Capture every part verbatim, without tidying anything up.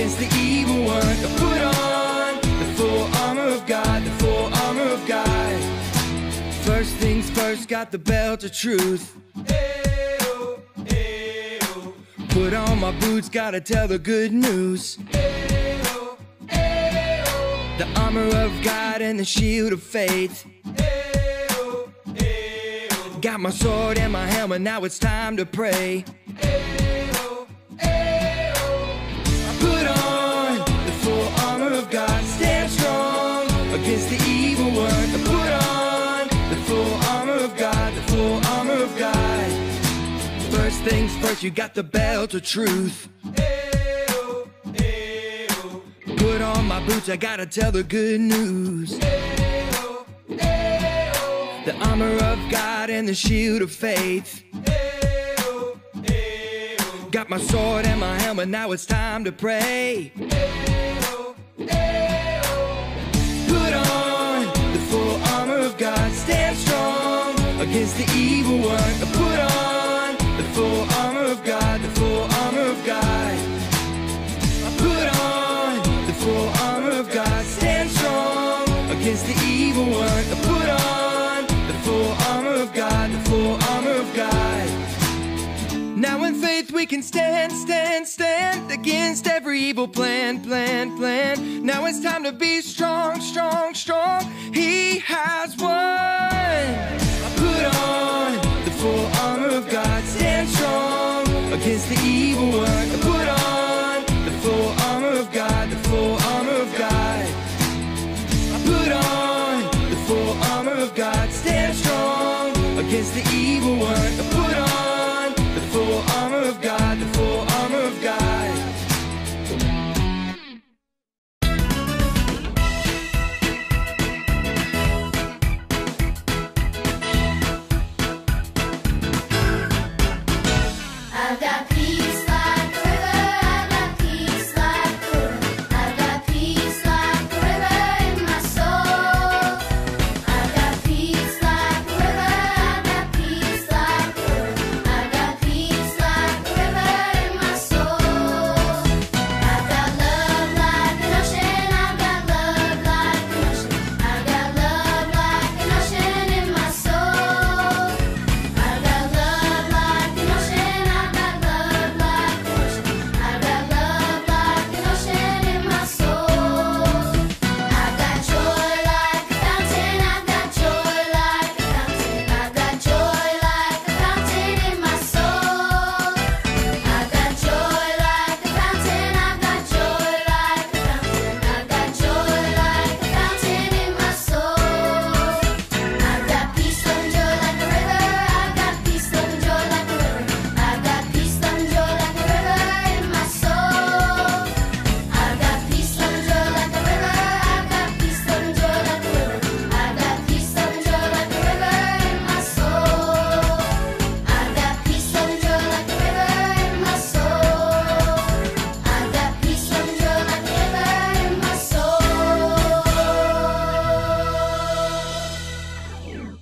against the evil one. Put on the full armor of God, the full armor of God. First things first, got the belt of truth. Ayo, ayo. Put on my boots, gotta tell the good news. Ayo, ayo. The armor of God and the shield of faith. Ayo, ayo. Got my sword and my helmet, now it's time to pray. Ayo, ayo. I put on the full armor of God, stand strong against the evil one. I put on the full armor of God, the full armor of God. First things first, you got the belt of truth. Ayo, ayo. Put on my boots, I gotta tell the good news. Ayo, ayo. The armor of God and the shield of faith. Ayo, ayo. Got my sword and my helmet, now it's time to pray. Ayo, ayo. Put on the full armor of God, stand strong against the evil one. Put on the full armor of God, the full armor of God. Put on the full armor of God, stand strong against the evil one. Put on the full armor of God, the full armor of God. Now in faith we can stand, stand, stand against every evil plan, plan, plan. Now it's time to be strong, strong, strong. He has won. Put on the full armor of God, stand strong against the evil one. Put on the full armor of God, the full armor of God. Put on the full armor of God, stand strong against the evil one. Put on the full armor of God, the full armor of God. I've got peace like a river, I've got peace like a river, I've got peace like a river in my soul. I've got peace like a river, I've got peace like a river, I've got peace like a river in my soul. I've got love like an ocean, I've got love like an ocean, I've got love like an ocean in my soul. I've got love like an ocean, I've got love like an ocean, I've got love like an ocean in my soul. I've got joy like a fountain, I've got joy like a fountain, I've got joy like a fountain in my soul. I've got joy like a fountain, I've got joy like a fountain, I've got joy like a fountain in my soul. I've got peace, love, and joy like a river, I've got peace, love, and joy like a river, I've got peace, love, and joy like a river in my soul. I've got peace, love, and joy like a river, I've got peace, love, and joy like a river, I've got peace, love, and joy like a river in my soul. I've got peace, love, and joy like a river in my soul. I've got peace, love, and joy like a river in my soul.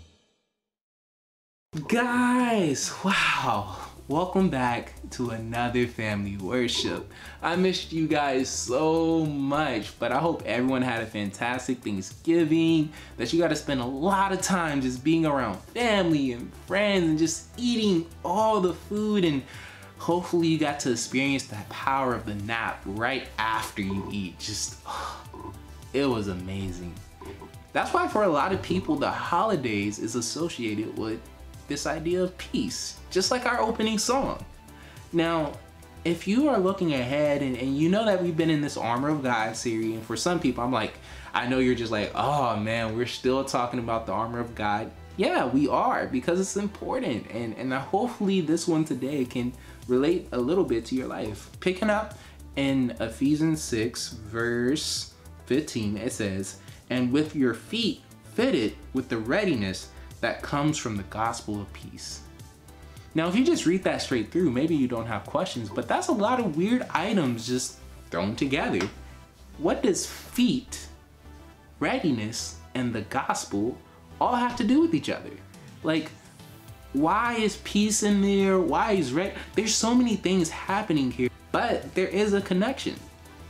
Guys, wow, welcome back to another family worship. I missed you guys so much, but I hope everyone had a fantastic Thanksgiving, that you got to spend a lot of time just being around family and friends and just eating all the food, and hopefully you got to experience that power of the nap right after you eat. Just, it was amazing. That's why for a lot of people, the holidays is associated with this idea of peace, just like our opening song. Now, if you are looking ahead and, and you know that we've been in this Armor of God series, and for some people, I'm like, I know you're just like, oh man, we're still talking about the Armor of God. Yeah, we are, because it's important, and, and hopefully this one today can relate a little bit to your life. Picking up in Ephesians six, verse fifteen, it says, and with your feet fitted with the readiness that comes from the gospel of peace. Now, if you just read that straight through, maybe you don't have questions, but that's a lot of weird items just thrown together. What does feet, readiness, and the gospel all have to do with each other? Like, why is peace in there? Why is red? There's so many things happening here, but there is a connection.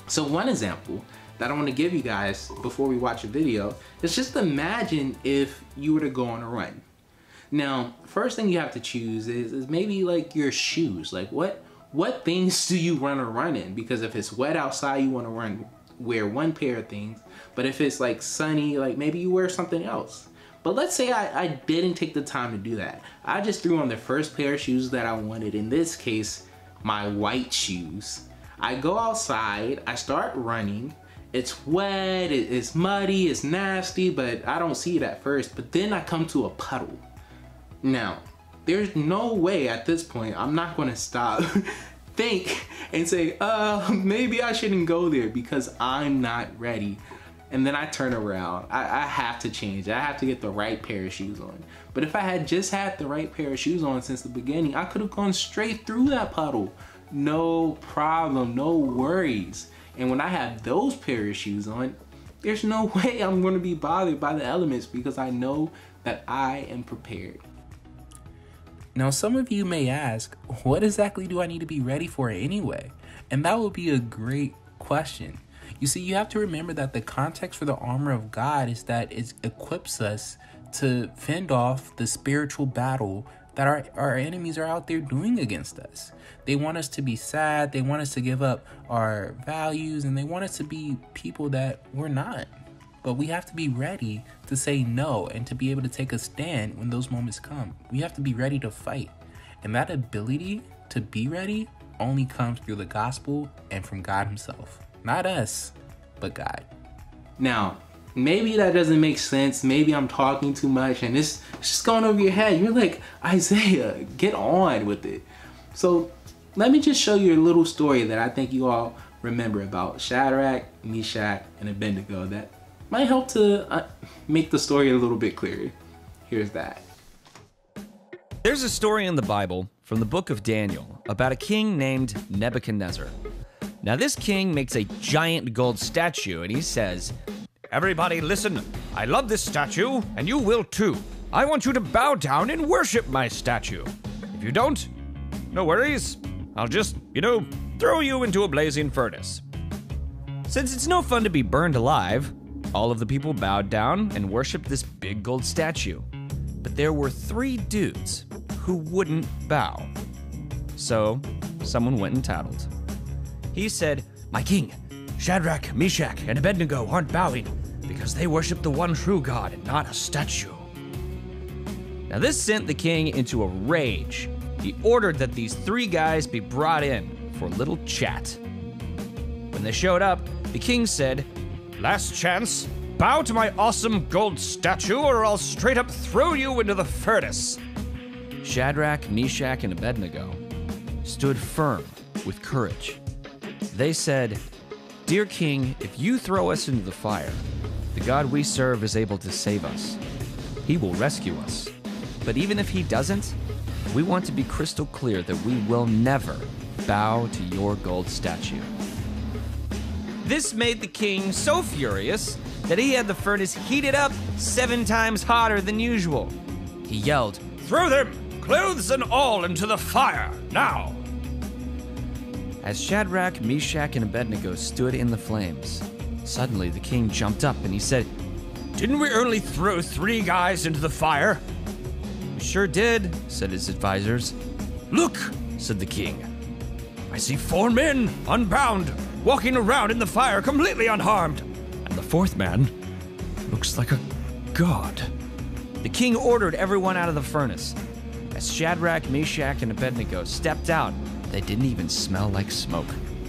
So one example that I want to give you guys before we watch a video is just imagine if you were to go on a run. Now, first thing you have to choose is, is maybe like your shoes. Like what what things do you want to run in? Because if it's wet outside, you want to run wear one pair of things. But if it's like sunny, like maybe you wear something else. But let's say I, I didn't take the time to do that. I just threw on the first pair of shoes that I wanted. In this case, my white shoes. I go outside, I start running. It's wet, it's muddy, it's nasty, but I don't see it at first. But then I come to a puddle. Now, there's no way at this point I'm not gonna stop, think, and say, uh, maybe I shouldn't go there because I'm not ready. And then I turn around. I, I have to change. I have to get the right pair of shoes on. But if I had just had the right pair of shoes on since the beginning, I could have gone straight through that puddle. No problem, no worries. And when I have those pair of shoes on, there's no way I'm gonna be bothered by the elements because I know that I am prepared. Now, some of you may ask, what exactly do I need to be ready for anyway? And that would be a great question. You see, you have to remember that the context for the armor of God is that it equips us to fend off the spiritual battle that our, our enemies are out there doing against us. They want us to be sad, they want us to give up our values, and they want us to be people that we're not. But we have to be ready to say no and to be able to take a stand when those moments come. We have to be ready to fight. And that ability to be ready only comes through the gospel and from God himself. Not us, but God. Now, maybe that doesn't make sense. Maybe I'm talking too much and it's just going over your head. You're like, Isaiah, get on with it. So let me just show you a little story that I think you all remember about Shadrach, Meshach, and Abednego that might help to uh, make the story a little bit clearer. Here's that. There's a story in the Bible from the book of Daniel about a king named Nebuchadnezzar. Now this king makes a giant gold statue and he says, "Everybody listen, I love this statue and you will too. I want you to bow down and worship my statue. If you don't, no worries. I'll just, you know, throw you into a blazing furnace." Since it's no fun to be burned alive, all of the people bowed down and worshiped this big gold statue. But there were three dudes who wouldn't bow. So someone went and tattled. He said, "My king, Shadrach, Meshach, and Abednego aren't bowing because they worship the one true God and not a statue." Now this sent the king into a rage. He ordered that these three guys be brought in for a little chat. When they showed up, the king said, "Last chance, bow to my awesome gold statue or I'll straight up throw you into the furnace." Shadrach, Meshach, and Abednego stood firm with courage. They said, "Dear king, if you throw us into the fire, the God we serve is able to save us. He will rescue us. But even if he doesn't, we want to be crystal clear that we will never bow to your gold statue." This made the king so furious that he had the furnace heated up seven times hotter than usual. He yelled, "Throw them, clothes and all, into the fire, now!" As Shadrach, Meshach, and Abednego stood in the flames, suddenly the king jumped up and he said, "Didn't we only throw three guys into the fire?" "We sure did," said his advisors. "Look," said the king. "I see four men, unbound, walking around in the fire completely unharmed. And the fourth man looks like a god." The king ordered everyone out of the furnace. As Shadrach, Meshach, and Abednego stepped out, they didn't even smell like smoke.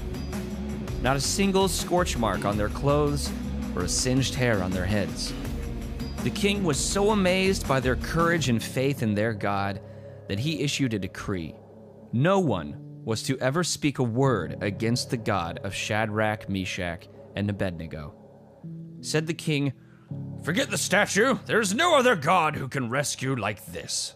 Not a single scorch mark on their clothes or a singed hair on their heads. The king was so amazed by their courage and faith in their God that he issued a decree. No one was to ever speak a word against the God of Shadrach, Meshach, and Abednego. Said the king, "Forget the statue. There's no other God who can rescue like this."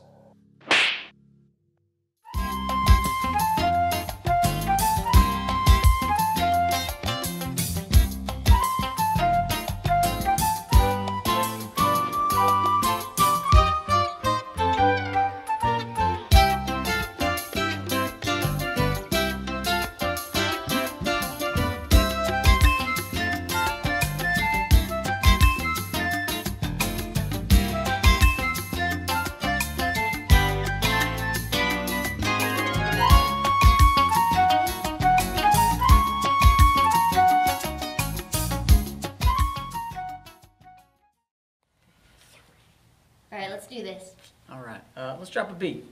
drop a beat.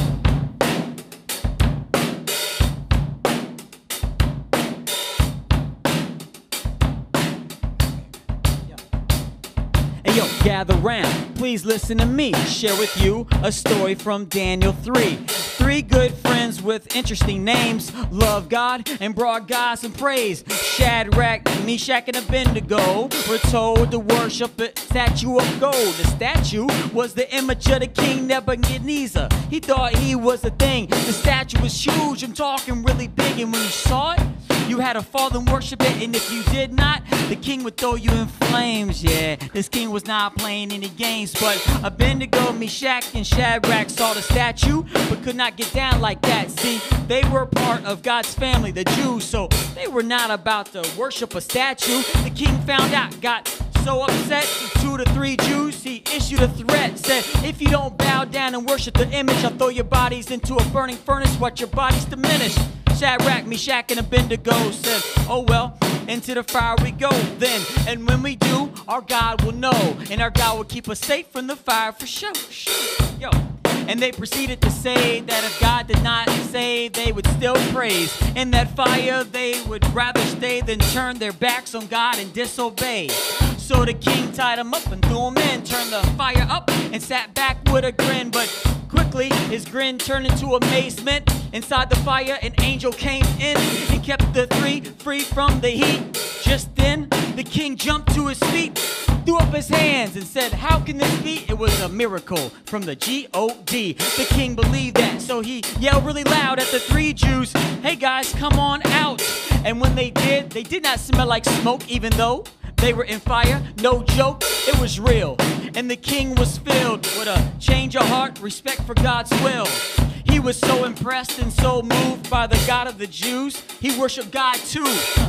Hey yo, gather round, please listen to me. Share with you a story from Daniel three. Three good friends with interesting names love God and brought God some praise. Shadrach, Meshach, and Abednego were told to worship a statue of gold. The statue was the image of the king Nebuchadnezzar. He thought he was the thing. The statue was huge, I'm talking really big, and when you saw it, you had to fall and worship it, and if you did not, the king would throw you in flames. Yeah, this king was not playing any games, but Abednego, Meshach, and Shadrach saw the statue, but could not get down like that. See, they were part of God's family, the Jews, so they were not about to worship a statue. The king found out, got so upset. Two to three Jews, he issued a threat, said, if you don't bow down and worship the image, I'll throw your bodies into a burning furnace, watch your bodies diminish. Shadrach, Meshach, and Abednego said, oh well, into the fire we go then. And when we do, our God will know, and our God will keep us safe from the fire for sure. sure. Yo. And they proceeded to say that if God did not save, they would still praise. In that fire, they would rather stay than turn their backs on God and disobey. So the king tied them up and threw them in, turned the fire up and sat back with a grin. But quickly, his grin turned into amazement. Inside the fire, an angel came in and kept the three free from the heat. Just then, the king jumped to his feet, threw up his hands and said, how can this be? It was a miracle from the G O D. The king believed that, so he yelled really loud at the three Jews, hey guys, come on out. And when they did, they did not smell like smoke, even though they were in fire. No joke, it was real. And the king was filled with a change of heart, respect for God's will. He was so impressed and so moved by the God of the Jews, he worshiped God too.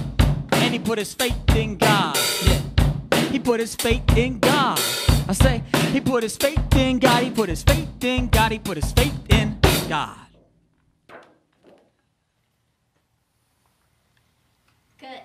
And he put his faith in God. Yeah. He put his faith in God. I say, he put his faith in God. He put his faith in God. He put his faith in God. Good.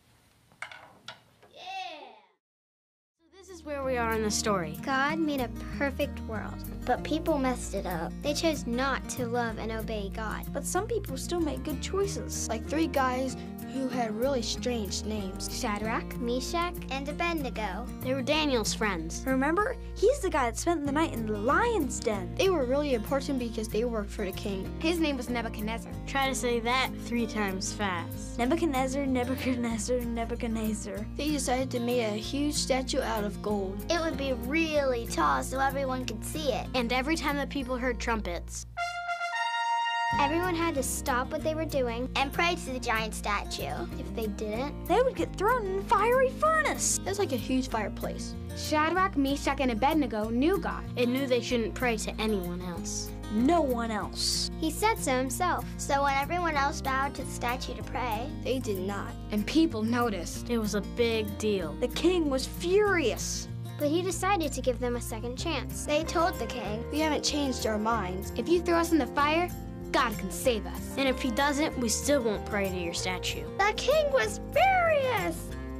This is where we are in the story. God made a perfect world, but people messed it up. They chose not to love and obey God. But some people still make good choices, like three guys who had really strange names. Shadrach, Meshach, and Abednego. They were Daniel's friends. Remember? He's the guy that spent the night in the lion's den. They were really important because they worked for the king. His name was Nebuchadnezzar. Try to say that three times fast. Nebuchadnezzar, Nebuchadnezzar, Nebuchadnezzar. They decided to make a huge statue out of gold. It would be really tall so everyone could see it. And every time the people heard trumpets, everyone had to stop what they were doing and pray to the giant statue. If they didn't, they would get thrown in a fiery furnace. It was like a huge fireplace. Shadrach, Meshach, and Abednego knew God and knew they shouldn't pray to anyone else. No one else. He said so himself. So when everyone else bowed to the statue to pray, they did not. And people noticed. It was a big deal. The king was furious. But he decided to give them a second chance. They told the king, we haven't changed our minds. If you throw us in the fire, God can save us. And if he doesn't, we still won't pray to your statue. The king was furious.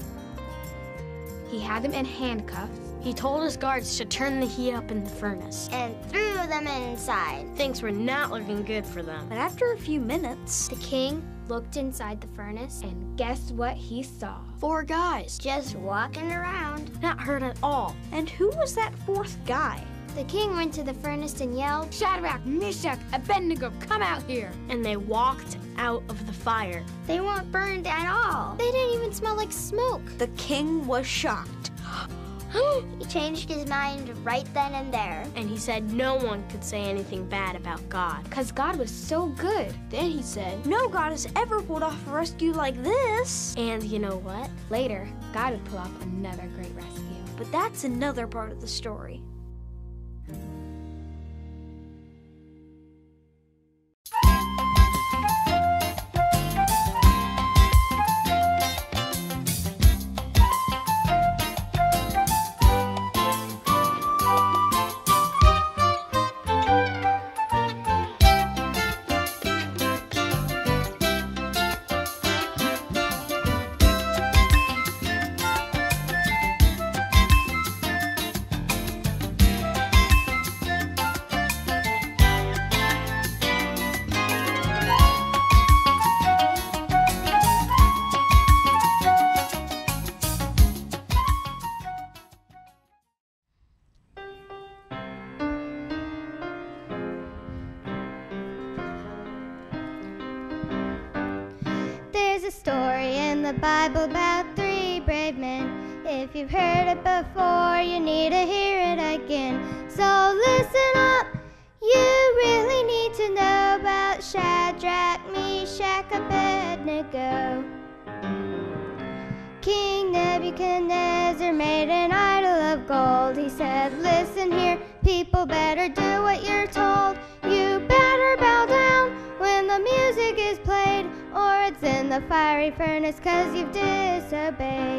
He had them in handcuffs. He told his guards to turn the heat up in the furnace and threw them inside. Things were not looking good for them. But after a few minutes, the king looked inside the furnace, and guess what he saw? Four guys just walking around. Not hurt at all. And who was that fourth guy? The king went to the furnace and yelled, Shadrach, Meshach, Abednego, come out here. And they walked out of the fire. They weren't burned at all. They didn't even smell like smoke. The king was shocked. He changed his mind right then and there. And he said no one could say anything bad about God. Because God was so good. Then he said, no God has ever pulled off a rescue like this. And you know what? Later, God would pull off another great rescue. But that's another part of the story. a story in the Bible about three brave men. If you've heard it before, you need to hear it again. So listen up, you really need to know about Shadrach, Meshach, Abednego. King Nebuchadnezzar made an idol of gold. He said, listen here, people better do what you're told. You better bow down when the music is played, or it's in the fiery furnace 'cause you've disobeyed.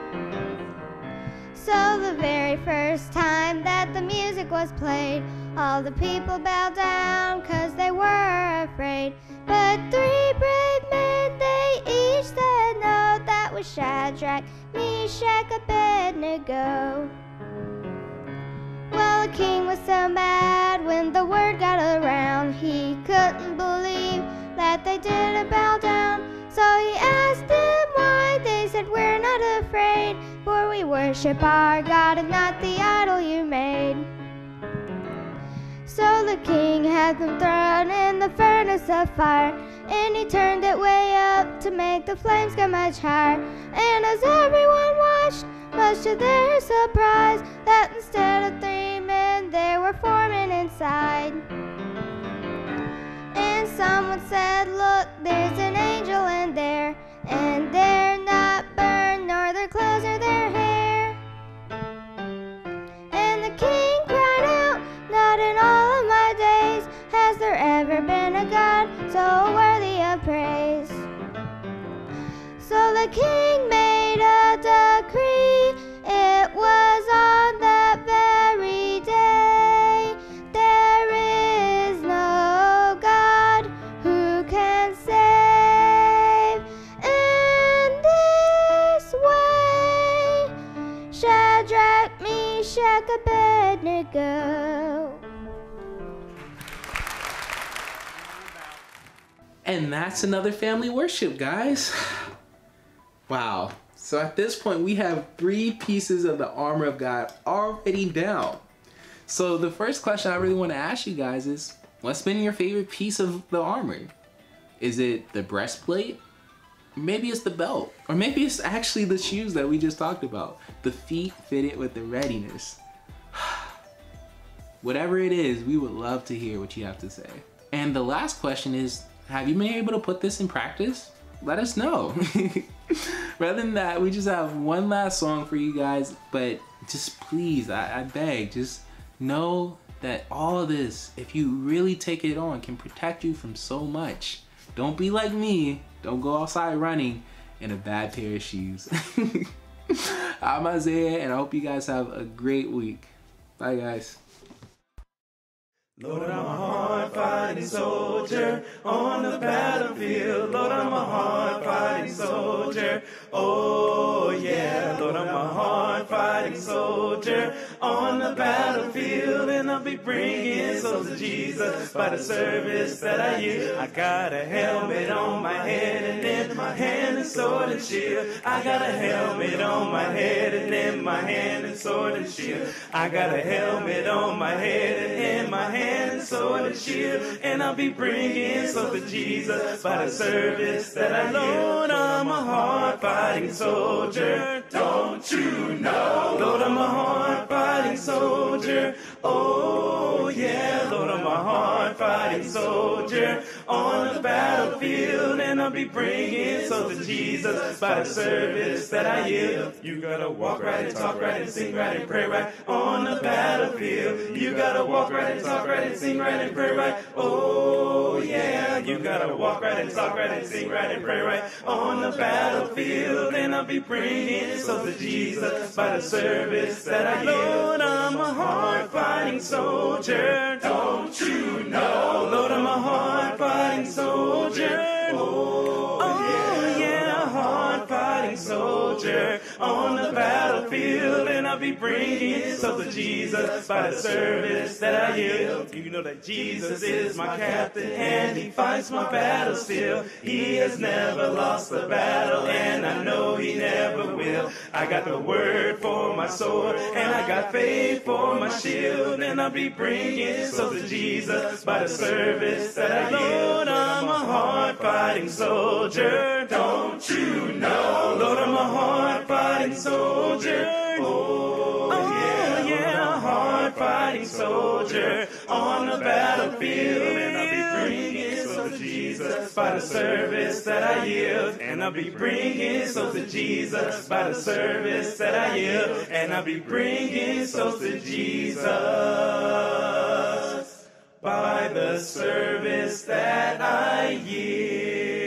So the very first time that the music was played, all the people bowed down 'cause they were afraid. But three brave men, they each said no. That was Shadrach, Meshach, Abednego. Well, the king was so mad when the word got around. He couldn't believe that they didn't bow down. So he asked them why. They said, we're not afraid, for we worship our God and not the idol you made. So the king had them thrown in the furnace of fire, and he turned it way up to make the flames go much higher. And as everyone watched, much to their surprise, that instead of three men, there were four men inside. And someone said, look, there's an angel in there, and they're not burned, nor their clothes or their hair. And the king cried out, not in all of my days has there ever been a God so worthy of praise. So the king made a decree. It was on that very day. There is no God who can save. In this way, Shadrach, Meshach, Abednego. And that's another family worship, guys. Wow. So at this point, we have three pieces of the armor of God already down. So the first question I really want to ask you guys is, what's been your favorite piece of the armor? Is it the breastplate? Maybe it's the belt. Or maybe it's actually the shoes that we just talked about. The feet fitted with the readiness. Whatever it is, we would love to hear what you have to say. And the last question is, have you been able to put this in practice? Let us know. Rather than that, we just have one last song for you guys, but just please, I, I beg, just know that all of this, if you really take it on, can protect you from so much. Don't be like me. Don't go outside running in a bad pair of shoes. I'm Isaiah, and I hope you guys have a great week. Bye, guys. Lord, I'm a hard-fighting soldier on the battlefield. Lord, I'm a hard-fighting soldier. Oh, yeah. Lord, I'm a hard-fighting soldier on the battlefield. And I'll be bringing souls to Jesus by the service that I use. I got a helmet on my head, and in my hand is sword and shield. I got a helmet on my head, and in my hand is sword and shield. I got a helmet on my head, and in my hand and sword and shield, and I'll be bringing souls to Jesus by the service that I Lord, I'm a hard-fighting soldier, don't you know? Lord, I'm a hard-fighting soldier, oh yeah. Lord, I'm a hard-fighting soldier on the battlefield, and I'll be bringing souls to Jesus by the service that I yield. You gotta walk right and talk right and sing right and pray right on the battlefield. You gotta walk right and talk right and sing right and pray right. Oh yeah, you gotta walk right and talk right and sing right and pray right on the battlefield, and I'll be bringing souls to Jesus by the service that I yield. Lord, I'm a hard-fighting soldier, don't you know? Lord, I'm a hard-fighting soldier. Oh, oh yeah, hard-fighting soldier on the battlefield. battlefield, and I'll be bringing souls to Jesus by the service that I yield. You know that Jesus is my captain, and he fights my battle still. He has never lost a battle, and I know he never will. I got the word for my sword, and I got faith for my shield, and I'll be bringing souls to Jesus by the service that I yield. Lord, I'm a hard-fighting soldier, don't you know? Lord, I'm a hard-fighting soldier. Oh, yeah, yeah, a hard-fighting soldier on the battlefield, and I'll be bringing souls to Jesus by the service that I yield, and I'll be bringing souls to Jesus by the service that I yield, and I'll be bringing souls to Jesus by the service that I yield.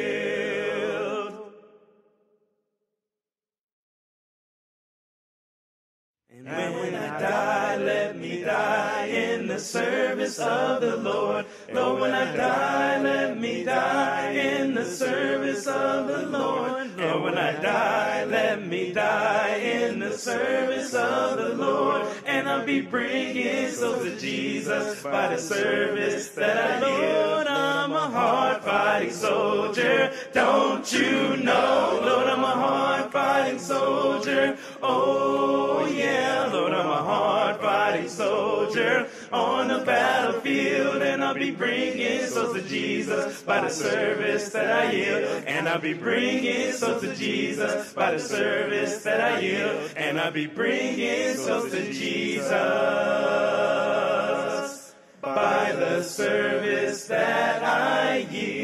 And when I die, let me die in the service of the Lord. Lord, when I die, let me die in the service of the Lord. Lord, when I die, let me die in the service of the Lord. And I'll be bringing souls to Jesus by the service that I Lord, I'm a hard-fighting soldier, don't you know? Lord, I'm a hard-fighting soldier, oh yeah. Lord, I'm a hard-fighting soldier on the battlefield, and I'll be bringing souls to Jesus by the service that I yield, and I'll be bringing souls to Jesus by the service that I yield, and I'll be bringing souls to Jesus by the service that I yield.